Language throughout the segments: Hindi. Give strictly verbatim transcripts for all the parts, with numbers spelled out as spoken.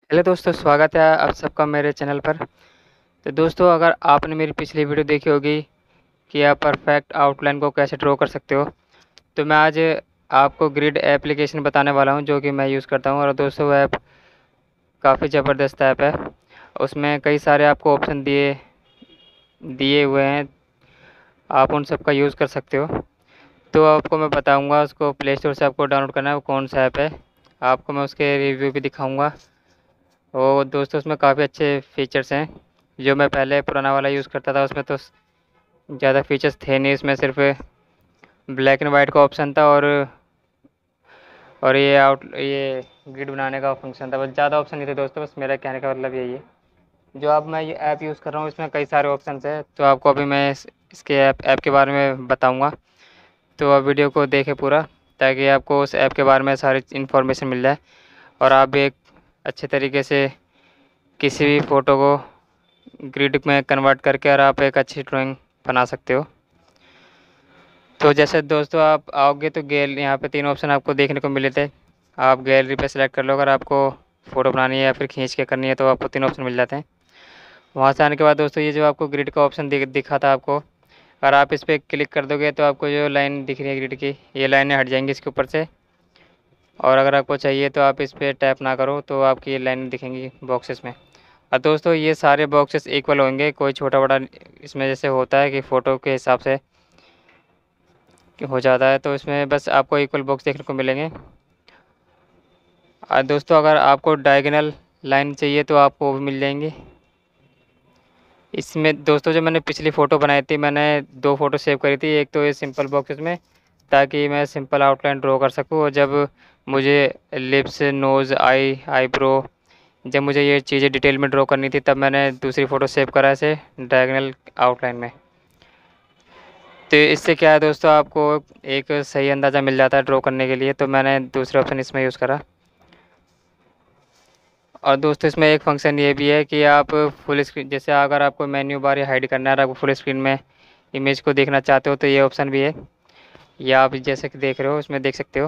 हेलो दोस्तों, स्वागत है आप सबका मेरे चैनल पर। तो दोस्तों, अगर आपने मेरी पिछली वीडियो देखी होगी कि आप परफेक्ट आउटलाइन को कैसे ड्रॉ कर सकते हो, तो मैं आज आपको ग्रिड एप्लीकेशन बताने वाला हूं जो कि मैं यूज़ करता हूं। और दोस्तों, वो ऐप काफ़ी ज़बरदस्त ऐप है। उसमें कई सारे आपको ऑप्शन दिए दिए हुए हैं, आप उन सब का यूज़ कर सकते हो। तो आपको मैं बताऊँगा, उसको प्ले स्टोर से आपको डाउनलोड करना है, वो कौन सा ऐप है। आपको मैं उसके रिव्यू भी दिखाऊँगा। और दोस्तों, उसमें काफ़ी अच्छे फ़ीचर्स हैं। जो मैं पहले पुराना वाला यूज़ करता था उसमें तो ज़्यादा फ़ीचर्स थे नहीं, इसमें सिर्फ ब्लैक एंड वाइट का ऑप्शन था और और ये आउट ये ग्रिड बनाने का फंक्शन था। बस ज़्यादा ऑप्शन नहीं थे दोस्तों, बस मेरा कहने का मतलब यही है। जो अब मैं ये ऐप यूज़ कर रहा हूँ इसमें कई सारे ऑप्शंस हैं, तो आपको अभी मैं इस, इसके ऐप ऐप के बारे में बताऊँगा। तो आप वीडियो को देखें पूरा, ताकि आपको उस ऐप के बारे में सारी इन्फॉर्मेशन मिल जाए और आप भी एक अच्छे तरीके से किसी भी फ़ोटो को ग्रिड में कन्वर्ट करके और आप एक अच्छी ड्राइंग बना सकते हो। तो जैसे दोस्तों, आप आओगे तो गैल यहाँ पे तीन ऑप्शन आपको देखने को मिले थे। आप गैलरी पे सेलेक्ट कर लो, अगर आपको फ़ोटो बनानी है या फिर खींच के करनी है तो आपको तीन ऑप्शन मिल जाते हैं। वहाँ से आने के बाद दोस्तों, ये जो आपको ग्रिड का ऑप्शन दिख दिखा था आपको, अगर आप इस पर क्लिक कर दोगे तो आपको जो लाइन दिख रही है ग्रिड की, ये लाइनें हट जाएंगी इसके ऊपर से। और अगर आपको चाहिए तो आप इस पर टैप ना करो तो आपकी ये लाइनें दिखेंगी बॉक्सेस में। और दोस्तों, ये सारे बॉक्सेस इक्वल होंगे, कोई छोटा बड़ा इसमें जैसे होता है कि फ़ोटो के हिसाब से हो जाता है, तो इसमें बस आपको इक्वल बॉक्स देखने को मिलेंगे। और दोस्तों, अगर आपको डायगोनल लाइन चाहिए तो आपको वो भी मिल जाएंगी इसमें। दोस्तों, जो मैंने पिछली फ़ोटो बनाई थी, मैंने दो फ़ोटो सेव करी थी। एक तो ये सिंपल बॉक्सेस में, ताकि मैं सिंपल आउटलाइन ड्रॉ कर सकूँ, और जब मुझे लिप्स, नोज़, आई, आईब्रो, जब मुझे ये चीज़ें डिटेल में ड्रॉ करनी थी, तब मैंने दूसरी फ़ोटो सेव करा इसे डायगोनल आउटलाइन में। तो इससे क्या है दोस्तों, आपको एक सही अंदाज़ा मिल जाता है ड्रॉ करने के लिए, तो मैंने दूसरा ऑप्शन इसमें यूज़ करा। और दोस्तों, इसमें एक फ़ंक्शन ये भी है कि आप फुल स्क्रीन, जैसे अगर आपको मेन्यू बार या हाइड करना है और आपको फुल स्क्रीन में इमेज को देखना चाहते हो तो ये ऑप्शन भी है। या आप जैसे कि देख रहे हो उसमें देख सकते हो।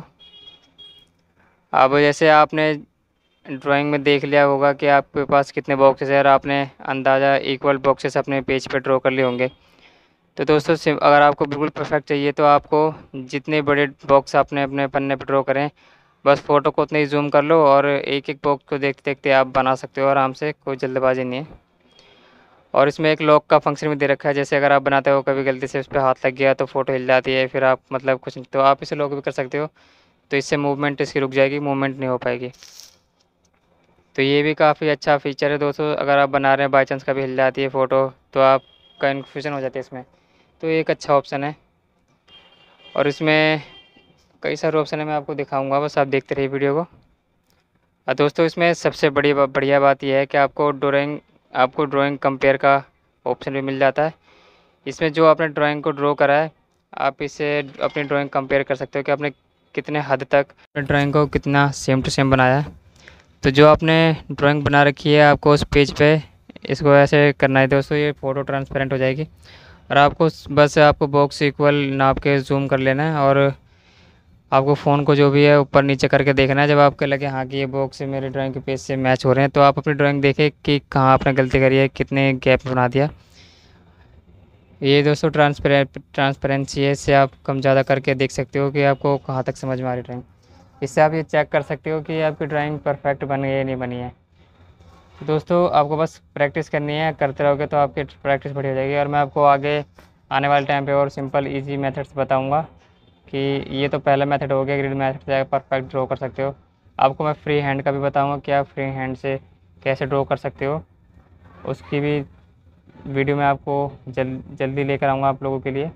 अब जैसे आपने ड्राइंग में देख लिया होगा कि आपके पास कितने बॉक्सेस है और आपने अंदाज़ा इक्वल बॉक्सेस अपने पेज पे ड्रॉ कर लिए होंगे। तो दोस्तों, सिम अगर आपको बिल्कुल परफेक्ट चाहिए तो आपको जितने बड़े बॉक्स आपने अपने पन्ने पर ड्रॉ करें, बस फ़ोटो को उतने ही ज़ूम कर लो और एक एक बॉक्स को देखते देखते आप बना सकते हो आराम से, कोई जल्दबाजी नहीं है। और इसमें एक लॉक का फंक्शन भी दे रखा है, जैसे अगर आप बनाते हो कभी गलती से उस पर हाथ लग गया तो फ़ोटो हिल जाती है, फिर आप मतलब कुछ, तो आप इसे लॉक भी कर सकते हो। तो इससे मूवमेंट इसकी रुक जाएगी, मूवमेंट नहीं हो पाएगी। तो ये भी काफ़ी अच्छा फ़ीचर है दोस्तों। अगर आप बना रहे हैं बाई चांस कभी हिल जाती है फ़ोटो तो आप कन्फ्यूज़न हो जाती है इसमें, तो ये एक अच्छा ऑप्शन है। और इसमें कई सारे ऑप्शन है, मैं आपको दिखाऊंगा, बस आप देखते रहिए वीडियो को। और दोस्तों, इसमें सबसे बड़ी बढ़िया बात यह है कि आपको ड्राइंग आपको ड्राइंग कंपेयर का ऑप्शन भी मिल जाता है। इसमें जो आपने ड्राइंग को ड्रॉ करा है, आप इसे अपनी ड्राइंग कंपेयर कर सकते हो कि आपने कितने हद तक अपनी ड्राइंग को कितना सेम टू सेम बनाया है। तो जो आपने ड्राइंग बना रखी है, आपको उस पेज पे इसको ऐसे करना है दोस्तों, ये फ़ोटो ट्रांसपेरेंट हो जाएगी। और आपको बस आपको बॉक्स इक्वल नाप के जूम कर लेना है और आपको फ़ोन को जो भी है ऊपर नीचे करके देखना है। जब आपको लगे हाँ कि ये बॉक्स मेरे ड्राइंग के पेज से मैच हो रहे हैं, तो आप अपनी ड्राइंग देखें कि कहाँ आपने गलती करी है, कितने गैप में बना दिया। ये दोस्तों ट्रांसपेरेंट ट्रांसपेरेंसी है, इससे आप कम ज़्यादा करके देख सकते हो कि आपको कहाँ तक समझ में आ रही ड्राइंग। इससे आप ये चेक कर सकते हो कि आपकी ड्राइंग परफेक्ट बनी है या नहीं बनी है। दोस्तों, आपको बस प्रैक्टिस करनी है, करते रहोगे तो आपकी प्रैक्टिस बढ़ी हो जाएगी। और मैं आपको आगे आने वाले टाइम पे और सिंपल इजी मेथड्स बताऊंगा कि ये तो पहला मेथड हो गया, ग्रिड मेथड से परफेक्ट ड्रॉ कर सकते हो। आपको मैं फ्री हैंड का भी बताऊंगा कि आप फ्री हैंड से कैसे ड्रॉ कर सकते हो, उसकी भी वीडियो मैं आपको जल जल्दी लेकर आऊँगा आप लोगों के लिए।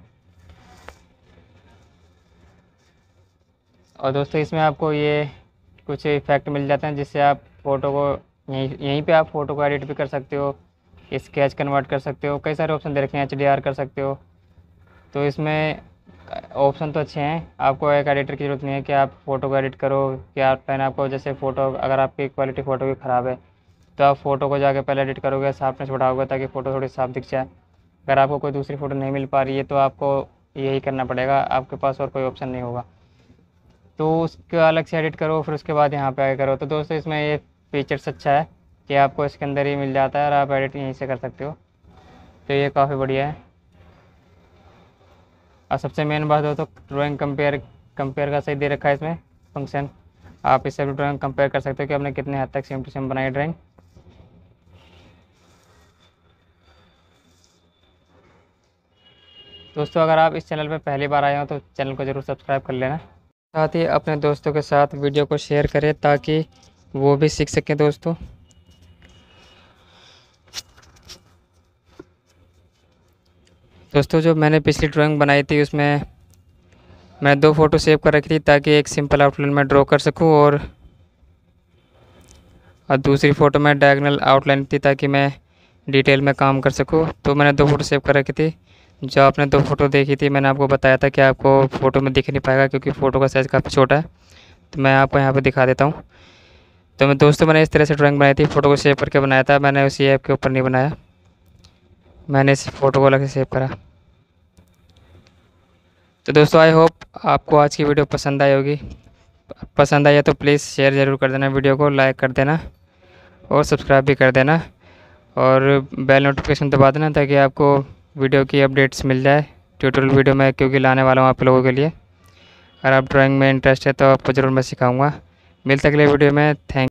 और दोस्तों, इसमें आपको ये कुछ इफ़ेक्ट मिल जाते हैं, जिससे आप फ़ोटो को यहीं यहीं पे आप फ़ोटो को एडिट भी कर सकते हो, स्केच कन्वर्ट कर सकते हो, कई सारे ऑप्शन दे रखे हैं, एच डी आर कर सकते हो। तो इसमें ऑप्शन तो अच्छे हैं, आपको एक एडिटर की ज़रूरत नहीं है कि आप फ़ोटो को एडिट करो। कि आप पहले आपको जैसे फ़ोटो, अगर आपकी क्वालिटी फ़ोटो की ख़राब है तो आप फ़ोटो को जाके पहले एडिट करोगे, शार्पनेस बढ़ाओगे ताकि फ़ोटो थोड़ी साफ दिख जाए। अगर आपको कोई दूसरी फ़ोटो नहीं मिल पा रही है तो आपको यही करना पड़ेगा, आपके पास और कोई ऑप्शन नहीं होगा। तो उसको अलग से एडिट करो, फिर उसके बाद यहाँ पे आगे करो। तो दोस्तों, इसमें ये फीचर्स अच्छा है कि आपको इसके अंदर ही मिल जाता है और आप एडिट यहीं से कर सकते हो, तो ये काफ़ी बढ़िया है। और सबसे मेन बात हो तो ड्राइंग कंपेयर कंपेयर का सही दे रखा है इसमें फंक्शन। आप इससे भी ड्राइंग कंपेयर कर सकते हो कि आपने कितने हद तक सेम टू सेम बनाई ड्राइंग। दोस्तों अगर आप इस चैनल पर पहली बार आए हो तो चैनल को ज़रूर सब्सक्राइब कर लेना, साथ ही अपने दोस्तों के साथ वीडियो को शेयर करें ताकि वो भी सीख सकें। दोस्तों दोस्तों जो मैंने पिछली ड्राइंग बनाई थी उसमें मैं दो फ़ोटो सेव कर रखी थी ताकि एक सिंपल आउटलाइन में ड्रॉ कर सकूं और और दूसरी फ़ोटो में डायगोनल आउटलाइन थी ताकि मैं डिटेल में काम कर सकूं। तो मैंने दो फ़ोटो सेव कर रखी थी। जो आपने दो फ़ोटो देखी थी मैंने आपको बताया था कि आपको फ़ोटो में दिख नहीं पाएगा क्योंकि फ़ोटो का साइज़ काफ़ी छोटा है, तो मैं आपको यहाँ पर दिखा देता हूँ। तो मैं दोस्तों मैंने इस तरह से ड्राइंग बनाई थी, फ़ोटो को सेव करके बनाया था मैंने, उसी ऐप के ऊपर नहीं बनाया, मैंने इस फ़ोटो को अलग से सेव करा। तो दोस्तों आई होप आपको आज की वीडियो पसंद आई होगी। पसंद आई है तो प्लीज़ शेयर ज़रूर कर देना, वीडियो को लाइक कर देना और सब्सक्राइब भी कर देना और बेल नोटिफिकेशन दबा देना ताकि आपको वीडियो की अपडेट्स मिल जाए ट्यूटोरियल वीडियो में, क्योंकि लाने वाला हूँ आप लोगों के लिए। अगर आप ड्राइंग में इंटरेस्ट है तो आपको ज़रूर मैं सिखाऊँगा। मिलते अगले वीडियो में। थैंक